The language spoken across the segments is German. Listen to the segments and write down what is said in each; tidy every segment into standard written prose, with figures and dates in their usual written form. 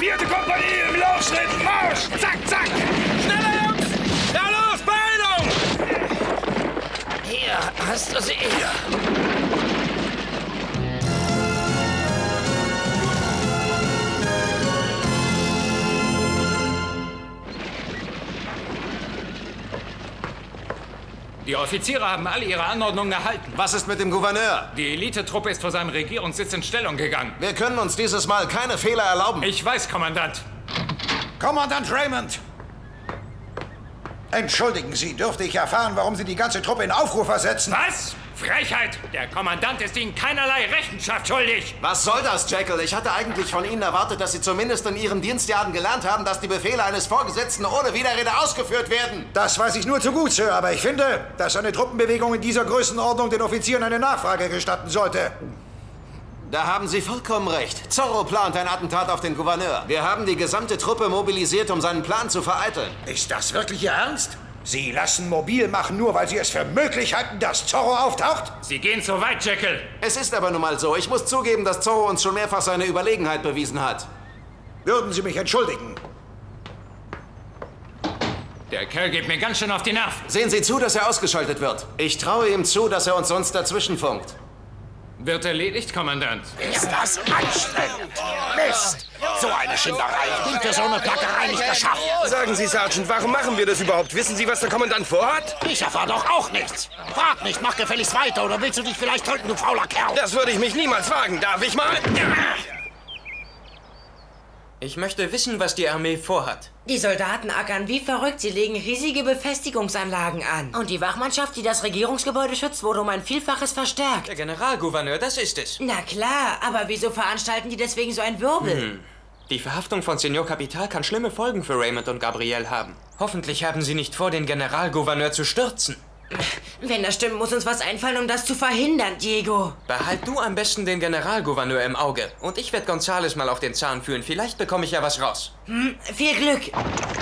4. Kompanie im Laufschritt. Marsch! Zack, zack! Schneller, Jungs! Ja, los, Beeilung! Hier, hast du sie. Die Offiziere haben alle ihre Anordnungen erhalten. Was ist mit dem Gouverneur? Die Elitetruppe ist vor seinem Regierungssitz in Stellung gegangen. Wir können uns dieses Mal keine Fehler erlauben. Ich weiß, Kommandant. Kommandant Raymond! Entschuldigen Sie, dürfte ich erfahren, warum Sie die ganze Truppe in Aufruhr versetzen? Was? Frechheit! Der Kommandant ist Ihnen keinerlei Rechenschaft schuldig. Was soll das, Jekyll? Ich hatte eigentlich von Ihnen erwartet, dass Sie zumindest in Ihren Dienstjahren gelernt haben, dass die Befehle eines Vorgesetzten ohne Widerrede ausgeführt werden. Das weiß ich nur zu gut, Sir, aber ich finde, dass eine Truppenbewegung in dieser Größenordnung den Offizieren eine Nachfrage gestatten sollte. Da haben Sie vollkommen recht. Zorro plant ein Attentat auf den Gouverneur. Wir haben die gesamte Truppe mobilisiert, um seinen Plan zu vereiteln. Ist das wirklich Ihr Ernst? Sie lassen mobil machen, nur weil Sie es für möglich halten, dass Zorro auftaucht? Sie gehen zu weit, Jekyll. Es ist aber nun mal so. Ich muss zugeben, dass Zorro uns schon mehrfach seine Überlegenheit bewiesen hat. Würden Sie mich entschuldigen? Der Kerl geht mir ganz schön auf die Nerven. Sehen Sie zu, dass er ausgeschaltet wird. Ich traue ihm zu, dass er uns sonst dazwischenfunkt. Wird erledigt, Kommandant. Ist das anstrengend? Mist! So eine Schinderei. Ich bin für so eine Plackerei nicht geschaffen. Sagen Sie, Sergeant, warum machen wir das überhaupt? Wissen Sie, was der Kommandant vorhat? Ich erfahre doch auch nichts. Frag nicht, mach gefälligst weiter oder willst du dich vielleicht drücken, du fauler Kerl? Das würde ich mich niemals wagen. Darf ich mal? Ich möchte wissen, was die Armee vorhat. Die Soldaten ackern wie verrückt. Sie legen riesige Befestigungsanlagen an. Und die Wachmannschaft, die das Regierungsgebäude schützt, wurde um ein Vielfaches verstärkt. Der Generalgouverneur, das ist es. Na klar, aber wieso veranstalten die deswegen so einen Wirbel? Die Verhaftung von Senor Capital kann schlimme Folgen für Raymond und Gabrielle haben. Hoffentlich haben sie nicht vor, den Generalgouverneur zu stürzen. Wenn das stimmt, muss uns was einfallen, um das zu verhindern, Diego. Behalt du am besten den Generalgouverneur im Auge. Und ich werde Gonzales mal auf den Zahn führen. Vielleicht bekomme ich ja was raus. Viel Glück.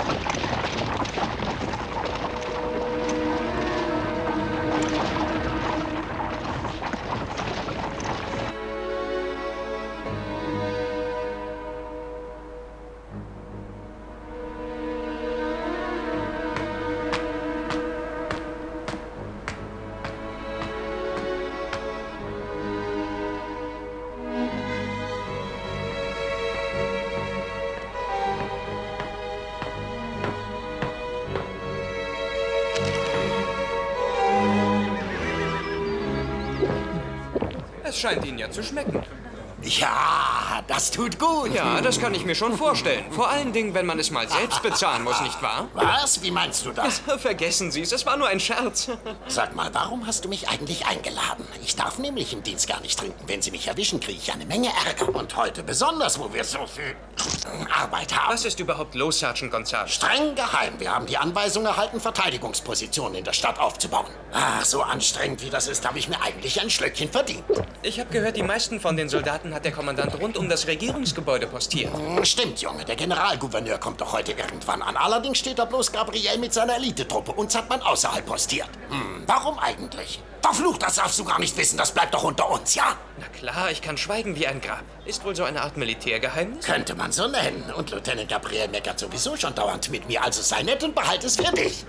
Es scheint Ihnen ja zu schmecken. Ja, das tut gut. Ja, das kann ich mir schon vorstellen. Vor allen Dingen, wenn man es mal selbst bezahlen muss, nicht wahr? Was? Wie meinst du das? Vergessen Sie es, es war nur ein Scherz. Sag mal, warum hast du mich eigentlich eingeladen? Ich darf nämlich im Dienst gar nicht trinken. Wenn sie mich erwischen, kriege ich eine Menge Ärger. Und heute besonders, wo wir so viel Arbeit haben. Was ist überhaupt los, Sergeant Gonzales? Streng geheim. Wir haben die Anweisung erhalten, Verteidigungspositionen in der Stadt aufzubauen. Ach, so anstrengend wie das ist, habe ich mir eigentlich ein Schlöckchen verdient. Ich habe gehört, die meisten von den Soldaten hat der Kommandant rund um das Regierungsgebäude postiert. Stimmt, Junge. Der Generalgouverneur kommt doch heute irgendwann an. Allerdings steht da bloß Gabrielle mit seiner Elitetruppe. Uns hat man außerhalb postiert. Warum eigentlich? Verflucht, das darfst du gar nicht wissen. Das bleibt doch unter uns, ja? Na klar, ich kann schweigen wie ein Grab. Ist wohl so eine Art Militärgeheimnis? Könnte man so nennen. Und Lieutenant Gabriel meckert sowieso schon dauernd mit mir. Also sei nett und behalte es für dich.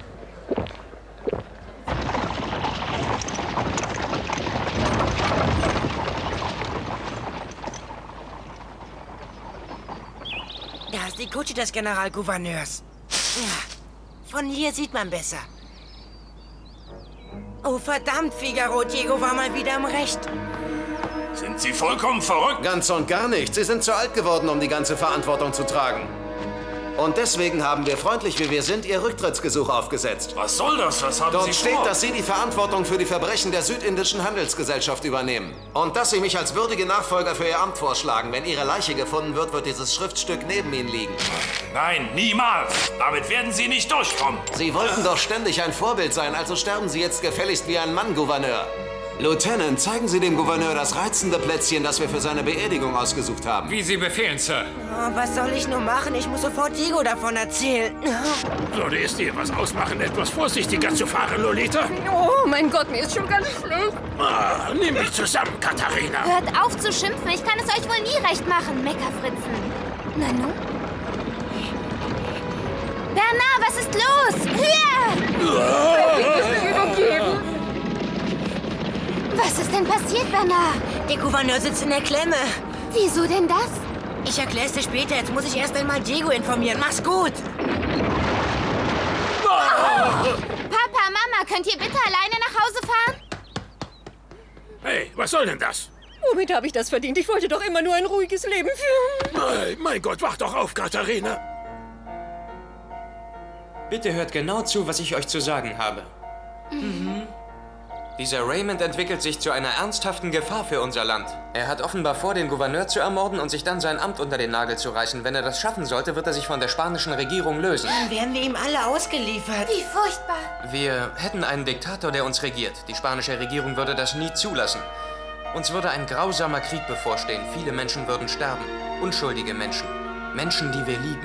Da ist die Kutsche des Generalgouverneurs. Ja, von hier sieht man besser. Oh, verdammt, Figaro. Diego war mal wieder im Recht. Sind Sie vollkommen verrückt? Ganz und gar nicht. Sie sind zu alt geworden, um die ganze Verantwortung zu tragen. Und deswegen haben wir, freundlich wie wir sind, Ihr Rücktrittsgesuch aufgesetzt. Was soll das? Was haben Dort Sie steht, vor? dass Sie die Verantwortung für die Verbrechen der südindischen Handelsgesellschaft übernehmen. Und dass Sie mich als würdige Nachfolger für Ihr Amt vorschlagen. Wenn Ihre Leiche gefunden wird, wird dieses Schriftstück neben Ihnen liegen. Nein, niemals. Damit werden Sie nicht durchkommen. Sie wollten doch ständig ein Vorbild sein, also sterben Sie jetzt gefälligst wie ein Mann, Gouverneur. Lieutenant, zeigen Sie dem Gouverneur das reizende Plätzchen, das wir für seine Beerdigung ausgesucht haben. Wie Sie befehlen, Sir. Oh, was soll ich nur machen? Ich muss sofort Diego davon erzählen. Würde es dir was ausmachen, etwas vorsichtiger zu fahren, Lolita? Oh, mein Gott, mir ist schon ganz schlecht. Nimm dich zusammen, Katharina. Hört auf zu schimpfen. Ich kann es euch wohl nie recht machen, Meckerfritzen. Nanu? Bernard, was ist los? Höher! Übergeben. Was ist denn passiert, Bernard? Der Gouverneur sitzt in der Klemme. Wieso denn das? Ich erklär's dir später. Jetzt muss ich erst einmal Diego informieren. Mach's gut. Papa, Mama, könnt ihr bitte alleine nach Hause fahren? Hey, was soll denn das? Womit habe ich das verdient? Ich wollte doch immer nur ein ruhiges Leben führen. Mein Gott, wach doch auf, Katharina. Bitte hört genau zu, was ich euch zu sagen habe. Dieser Raymond entwickelt sich zu einer ernsthaften Gefahr für unser Land. Er hat offenbar vor, den Gouverneur zu ermorden und sich dann sein Amt unter den Nagel zu reißen. Wenn er das schaffen sollte, wird er sich von der spanischen Regierung lösen. Dann werden wir ihm alle ausgeliefert. Wie furchtbar. Wir hätten einen Diktator, der uns regiert. Die spanische Regierung würde das nie zulassen. Uns würde ein grausamer Krieg bevorstehen. Viele Menschen würden sterben. Unschuldige Menschen. Menschen, die wir lieben.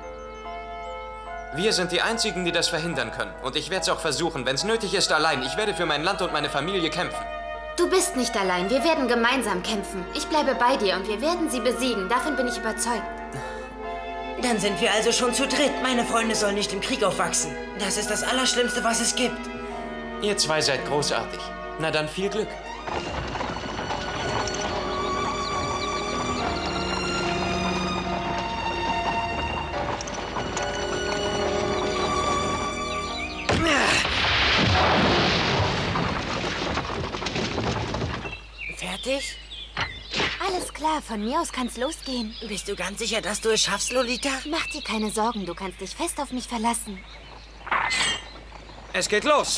Wir sind die Einzigen, die das verhindern können. Und ich werde es auch versuchen, wenn es nötig ist, allein. Ich werde für mein Land und meine Familie kämpfen. Du bist nicht allein. Wir werden gemeinsam kämpfen. Ich bleibe bei dir und wir werden sie besiegen. Davon bin ich überzeugt. Dann sind wir also schon zu dritt. Meine Freunde sollen nicht im Krieg aufwachsen. Das ist das Allerschlimmste, was es gibt. Ihr zwei seid großartig. Na dann viel Glück. Fertig? Alles klar, von mir aus kann's losgehen. Bist du ganz sicher, dass du es schaffst, Lolita? Mach dir keine Sorgen, du kannst dich fest auf mich verlassen. Es geht los.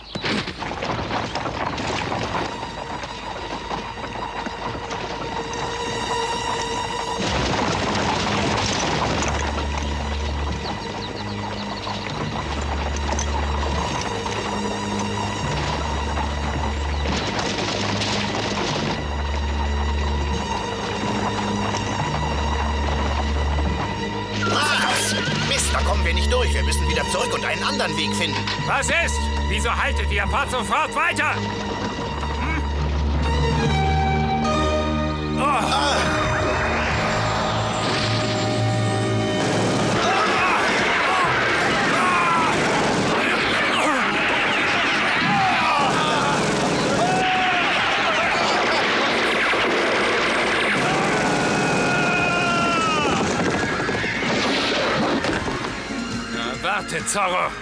Mist, da kommen wir nicht durch. Wir müssen wieder zurück und einen anderen Weg finden. Was ist? Wieso haltet ihr? Fahrt sofort weiter! Warte, Zorro!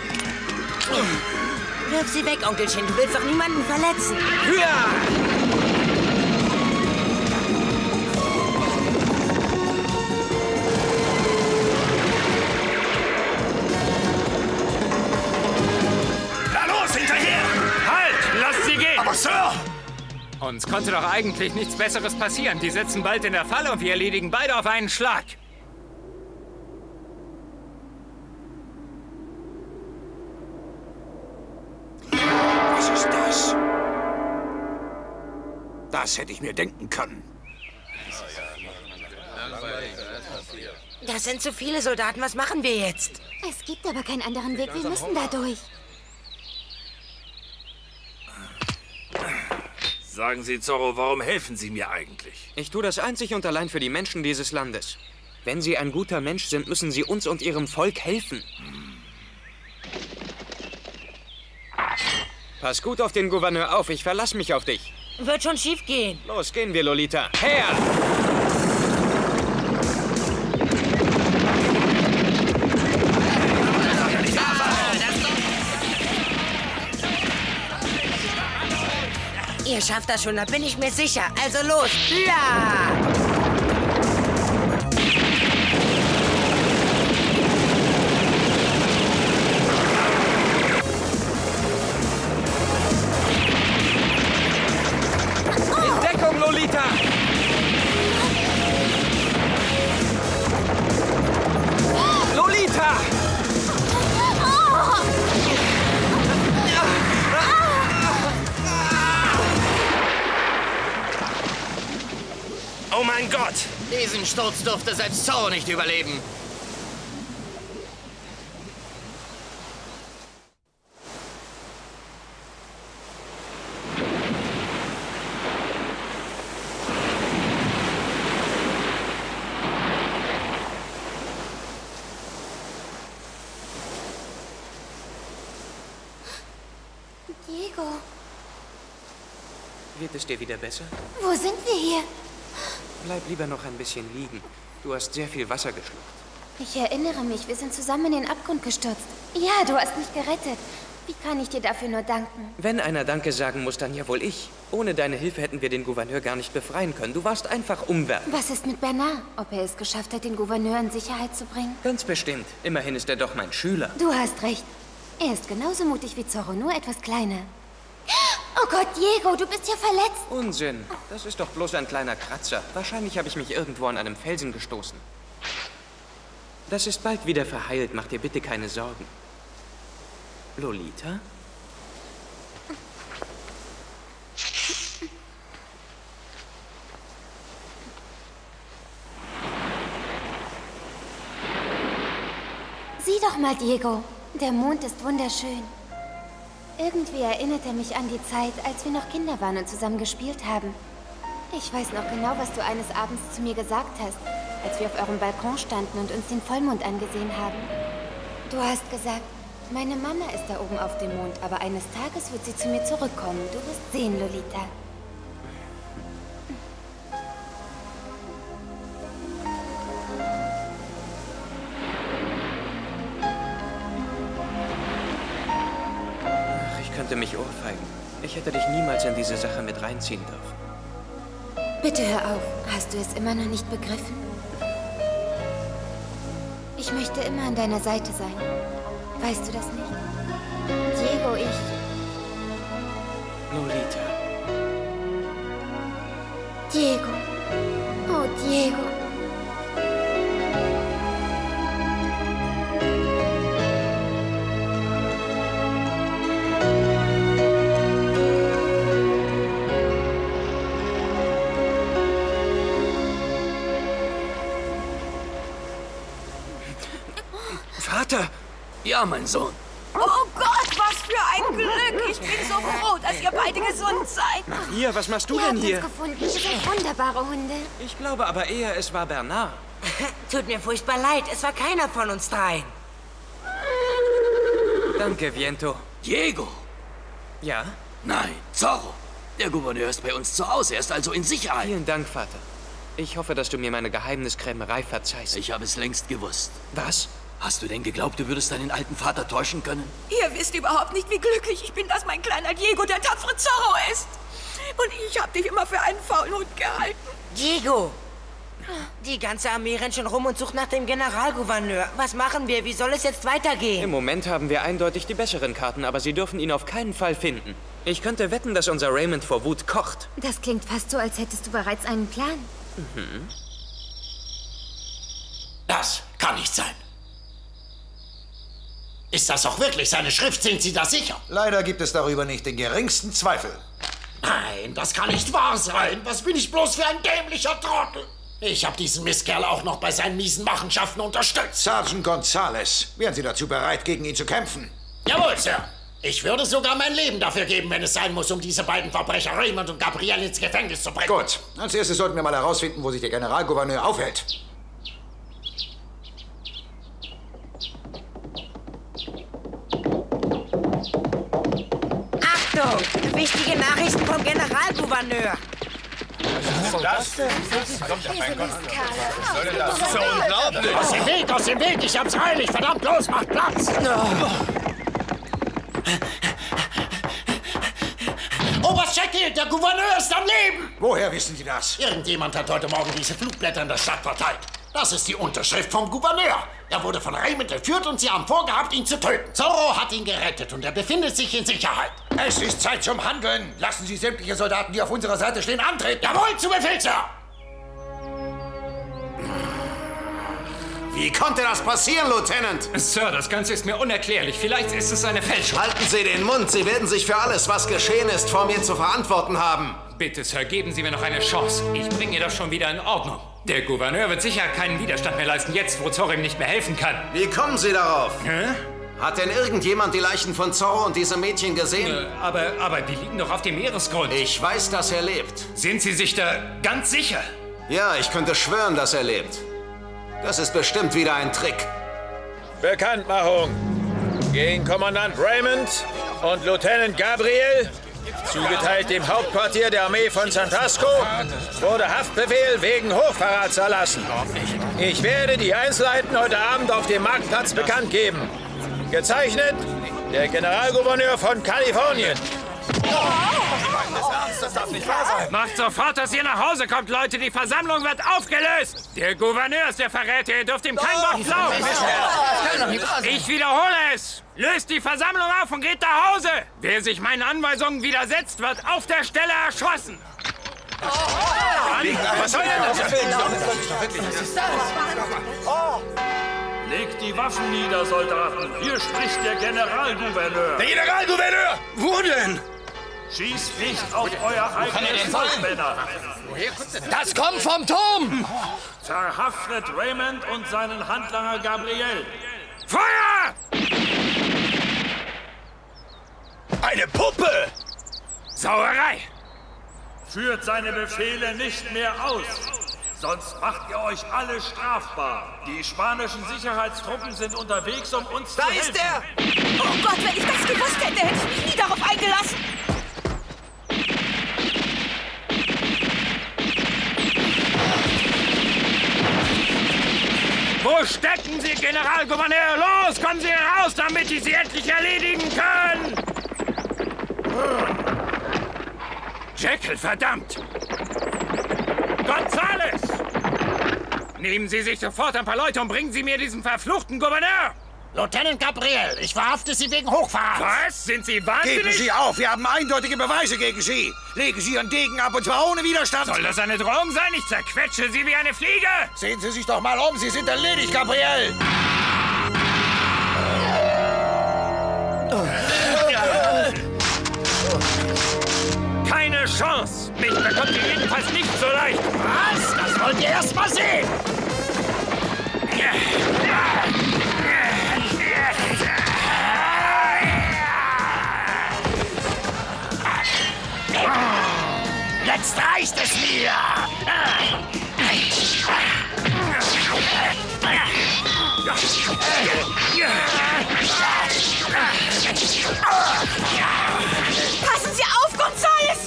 Wirf sie weg, Onkelchen. Du willst doch niemanden verletzen. Na los, hinterher! Halt! Lasst sie gehen! Aber Sir! Uns konnte doch eigentlich nichts Besseres passieren. Die sitzen bald in der Falle und wir erledigen beide auf einen Schlag. Was ist das? Das hätte ich mir denken können. Das sind zu viele Soldaten. Was machen wir jetzt? Es gibt aber keinen anderen Weg, wir müssen da durch. Sagen Sie, Zorro, warum helfen Sie mir eigentlich? Ich tue das einzig und allein für die Menschen dieses Landes. Wenn Sie ein guter Mensch sind, müssen Sie uns und Ihrem Volk helfen. Pass gut auf den Gouverneur auf, ich verlasse mich auf dich. Wird schon schief gehen. Los, gehen wir, Lolita. Her! Ihr schafft das schon, da bin ich mir sicher. Also los. Ja! In Deckung, Lolita! Lolita! Oh mein Gott! Diesen Sturz durfte selbst Zorro nicht überleben. Diego. Wird es dir wieder besser? Wo sind wir hier? Bleib lieber noch ein bisschen liegen. Du hast sehr viel Wasser geschluckt. Ich erinnere mich, wir sind zusammen in den Abgrund gestürzt. Ja, du hast mich gerettet. Wie kann ich dir dafür nur danken? Wenn einer Danke sagen muss, dann ja wohl ich. Ohne deine Hilfe hätten wir den Gouverneur gar nicht befreien können. Du warst einfach umwerfend. Was ist mit Bernard? Ob er es geschafft hat, den Gouverneur in Sicherheit zu bringen? Ganz bestimmt. Immerhin ist er doch mein Schüler. Du hast recht. Er ist genauso mutig wie Zorro, nur etwas kleiner. Oh Gott, Diego, du bist ja verletzt. Unsinn. Das ist doch bloß ein kleiner Kratzer. Wahrscheinlich habe ich mich irgendwo an einem Felsen gestoßen. Das ist bald wieder verheilt. Mach dir bitte keine Sorgen. Lolita? Sieh doch mal, Diego. Der Mond ist wunderschön. Irgendwie erinnert er mich an die Zeit, als wir noch Kinder waren und zusammen gespielt haben. Ich weiß noch genau, was du eines Abends zu mir gesagt hast, als wir auf eurem Balkon standen und uns den Vollmond angesehen haben. Du hast gesagt, meine Mama ist da oben auf dem Mond, aber eines Tages wird sie zu mir zurückkommen. Du wirst sehen, Lolita. Ich könnte mich ohrfeigen. Ich hätte dich niemals in diese Sache mit reinziehen dürfen. Bitte hör auf. Hast du es immer noch nicht begriffen? Ich möchte immer an deiner Seite sein. Weißt du das nicht? Diego, Lolita. Diego. Oh, Diego. Vater! Ja, mein Sohn. Oh Gott, was für ein Glück! Ich bin so froh, dass ihr beide gesund seid. Maria, was machst du Ihr denn habt hier? uns gefunden. Ihr seid wunderbare Hunde. Ich glaube aber eher, es war Bernard. Tut mir furchtbar leid, es war keiner von uns dreien. Danke, Viento. Diego! Ja? Nein, Zorro. Der Gouverneur ist bei uns zu Hause, er ist also in Sicherheit. Vielen Dank, Vater. Ich hoffe, dass du mir meine Geheimniskrämerei verzeihst. Ich habe es längst gewusst. Was? Hast du denn geglaubt, du würdest deinen alten Vater täuschen können? Ihr wisst überhaupt nicht, wie glücklich ich bin, dass mein kleiner Diego der tapfere Zorro ist. Und ich habe dich immer für einen faulen Hund gehalten. Diego! Die ganze Armee rennt schon rum und sucht nach dem Generalgouverneur. Was machen wir? Wie soll es jetzt weitergehen? Im Moment haben wir eindeutig die besseren Karten, aber sie dürfen ihn auf keinen Fall finden. Ich könnte wetten, dass unser Raymond vor Wut kocht. Das klingt fast so, als hättest du bereits einen Plan. Mhm. Das kann nicht sein. Ist das auch wirklich seine Schrift? Sind Sie da sicher? Leider gibt es darüber nicht den geringsten Zweifel. Nein, das kann nicht wahr sein. Was bin ich bloß für ein dämlicher Trottel? Ich habe diesen Mistkerl auch noch bei seinen miesen Machenschaften unterstützt. Sergeant Gonzales, wären Sie dazu bereit, gegen ihn zu kämpfen? Jawohl, Sir. Ich würde sogar mein Leben dafür geben, wenn es sein muss, um diese beiden Verbrecher Raymond und Gabriel ins Gefängnis zu bringen. Gut. Als erstes sollten wir mal herausfinden, wo sich der Generalgouverneur aufhält. Achtung! Wichtige Nachrichten vom Generalgouverneur. Was ist das? Kommt ja, mein Gott. Was soll denn das? So unglaublich! Aus dem Weg, aus dem Weg! Ich hab's eilig! Verdammt, los, macht Platz! Oberst Jekyll, der Gouverneur ist am Leben! Woher wissen Sie das? Irgendjemand hat heute Morgen diese Flugblätter in der Stadt verteilt. Das ist die Unterschrift vom Gouverneur. Er wurde von Raymond entführt und sie haben vorgehabt, ihn zu töten. Zorro hat ihn gerettet und er befindet sich in Sicherheit. Es ist Zeit zum Handeln. Lassen Sie sämtliche Soldaten, die auf unserer Seite stehen, antreten. Jawohl, zu Befehl, Sir! Wie konnte das passieren, Lieutenant? Sir, das Ganze ist mir unerklärlich. Vielleicht ist es eine Fälschung. Halten Sie den Mund. Sie werden sich für alles, was geschehen ist, vor mir zu verantworten haben. Bitte, Sir, geben Sie mir noch eine Chance. Ich bringe das schon wieder in Ordnung. Der Gouverneur wird sicher keinen Widerstand mehr leisten, jetzt, wo Zorro ihm nicht mehr helfen kann. Wie kommen Sie darauf? Hä? Hat denn irgendjemand die Leichen von Zorro und diesem Mädchen gesehen? Aber die liegen doch auf dem Meeresgrund. Ich weiß, dass er lebt. Sind Sie sich da ganz sicher? Ja, ich könnte schwören, dass er lebt. Das ist bestimmt wieder ein Trick. Bekanntmachung. Gegen Kommandant Raymond Und Lieutenant Gabriel, zugeteilt dem Hauptquartier der Armee von Santasco, wurde Haftbefehl wegen Hochverrats erlassen. Ich werde die Einzelheiten heute Abend auf dem Marktplatz bekannt geben. Gezeichnet, der Generalgouverneur von Kalifornien. Das darf nicht wahr sein. Macht sofort, dass ihr nach Hause kommt, Leute. Die Versammlung wird aufgelöst. Der Gouverneur ist der Verräter. Ihr dürft ihm kein Wort glauben. Ich wiederhole es. Löst die Versammlung auf und geht nach Hause. Wer sich meinen Anweisungen widersetzt, wird auf der Stelle erschossen. Was soll denn das? Was ist das? Legt die Waffen nieder, Soldaten. Hier spricht der Generalgouverneur. Der Generalgouverneur! Wo denn? Schießt nicht auf euer eigenes Volk, Männer. Das kommt vom Turm! Verhaftet Raymond und seinen Handlanger Gabriel. Feuer! Eine Puppe! Sauerei! Führt seine Befehle nicht mehr aus. Sonst macht ihr euch alle strafbar. Die spanischen Sicherheitstruppen sind unterwegs, um uns zu helfen. Da ist er! Oh Gott, wenn ich das gewusst hätte, hätte ich mich nie darauf eingelassen. Wo stecken Sie, Generalgouverneur? Los, kommen Sie raus, damit ich Sie endlich erledigen kann! Jekyll, verdammt! Gonzales! Nehmen Sie sich sofort ein paar Leute und bringen Sie mir diesen verfluchten Gouverneur! Lieutenant Gabriel, ich verhafte Sie wegen Hochverrats. Was? Sind Sie wahnsinnig? Geben Sie auf, wir haben eindeutige Beweise gegen Sie. Legen Sie Ihren Degen ab, und zwar ohne Widerstand. Soll das eine Drohung sein? Ich zerquetsche Sie wie eine Fliege! Sehen Sie sich doch mal um, Sie sind erledigt, Gabriel! Keine Chance! Mich bekommt ihr jedenfalls nicht so leicht! Was? Das wollt ihr erst mal sehen! Jetzt reicht es mir! Passen Sie auf, Gonzales!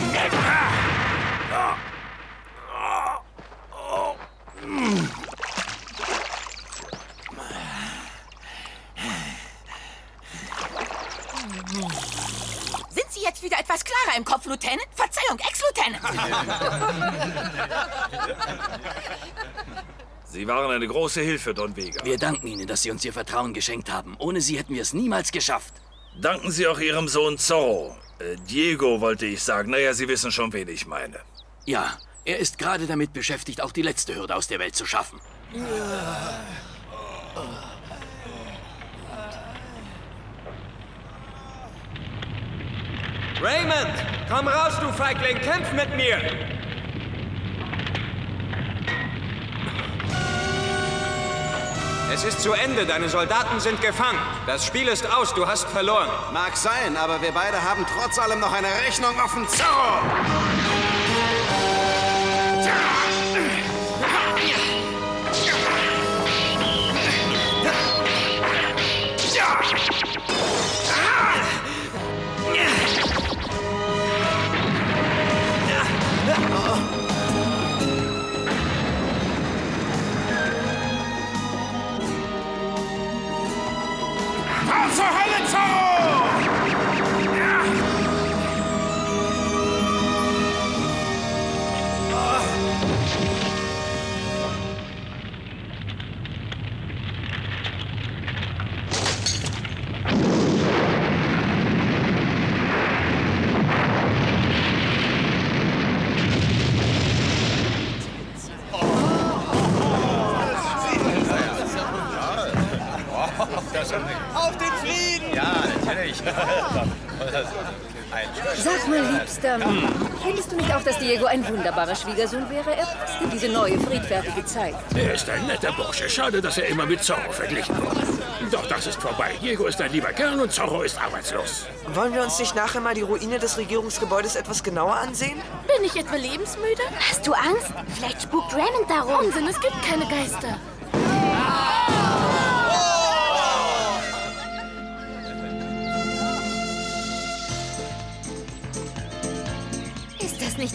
Sind Sie jetzt wieder etwas klarer im Kopf, Lieutenant? Verzeihung, Ex-Lieutenant! Sie waren eine große Hilfe, Don Vega. Wir danken Ihnen, dass Sie uns Ihr Vertrauen geschenkt haben. Ohne Sie hätten wir es niemals geschafft. Danken Sie auch Ihrem Sohn Zorro. Diego wollte ich sagen. Naja, Sie wissen schon, wen ich meine. Ja, er ist gerade damit beschäftigt, auch die letzte Hürde aus der Welt zu schaffen. Raymond, komm raus, du Feigling, kämpf mit mir! Es ist zu Ende, deine Soldaten sind gefangen. Das Spiel ist aus, du hast verloren. Mag sein, aber wir beide haben trotz allem noch eine Rechnung offen. Zorro! Was zur Hölle, Zorro! Auf den Frieden! Ja, natürlich. Sag mal, Liebster, findest du nicht auch, dass Diego ein wunderbarer Schwiegersohn wäre? Er passt in diese neue, friedfertige Zeit. Er ist ein netter Bursche. Schade, dass er immer mit Zorro verglichen wird. Doch das ist vorbei. Diego ist ein lieber Kerl und Zorro ist arbeitslos. Wollen wir uns nicht nachher mal die Ruine des Regierungsgebäudes etwas genauer ansehen? Bin ich etwa lebensmüde? Hast du Angst? Vielleicht spukt Raymond darum. Unsinn, es gibt keine Geister.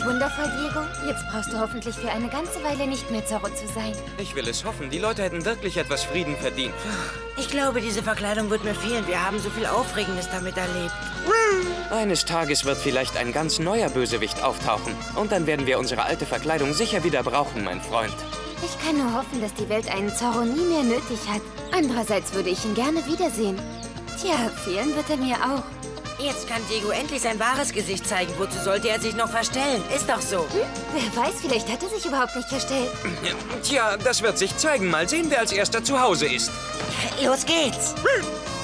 wundervoll, Diego. Jetzt brauchst du hoffentlich für eine ganze Weile nicht mehr Zorro zu sein. Ich will es hoffen. Die Leute hätten wirklich etwas Frieden verdient. Ich glaube, diese Verkleidung wird mir fehlen. Wir haben so viel Aufregendes damit erlebt. Eines Tages wird vielleicht ein ganz neuer Bösewicht auftauchen. Und dann werden wir unsere alte Verkleidung sicher wieder brauchen, mein Freund. Ich kann nur hoffen, dass die Welt einen Zorro nie mehr nötig hat. Andererseits würde ich ihn gerne wiedersehen. Tja, fehlen wird er mir auch. Jetzt kann Diego endlich sein wahres Gesicht zeigen. Wozu sollte er sich noch verstellen? Ist doch so. Wer weiß, vielleicht hat er sich überhaupt nicht verstellt. Tja, das wird sich zeigen. Mal sehen, wer als erster zu Hause ist. Los geht's.